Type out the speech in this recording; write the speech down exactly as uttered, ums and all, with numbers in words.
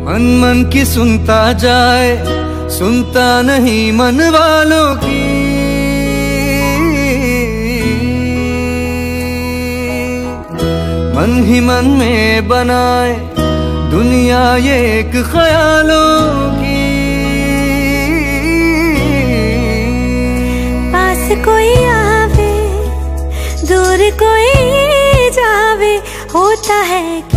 मन मन की सुनता जाए, सुनता नहीं मन वालों की। मन ही मन में बनाए दुनिया ये एक ख्यालों की। पास कोई आवे दूर कोई जावे, होता है